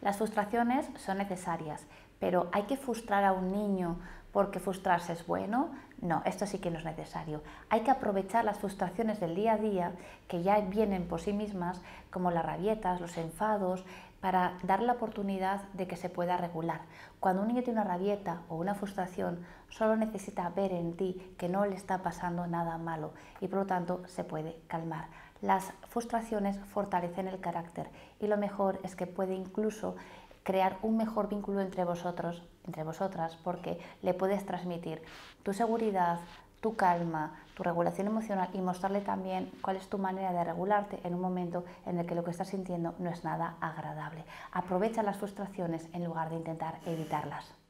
Las frustraciones son necesarias, pero ¿hay que frustrar a un niño porque frustrarse es bueno? No, esto sí que no es necesario. Hay que aprovechar las frustraciones del día a día, que ya vienen por sí mismas, como las rabietas, los enfados, para darle la oportunidad de que se pueda regular. Cuando un niño tiene una rabieta o una frustración, solo necesita ver en ti que no le está pasando nada malo y por lo tanto se puede calmar. Las frustraciones fortalecen el carácter y lo mejor es que puede incluso crear un mejor vínculo entre vosotros, entre vosotras, porque le puedes transmitir tu seguridad, tu calma, tu regulación emocional y mostrarle también cuál es tu manera de regularte en un momento en el que lo que estás sintiendo no es nada agradable. Aprovecha las frustraciones en lugar de intentar evitarlas.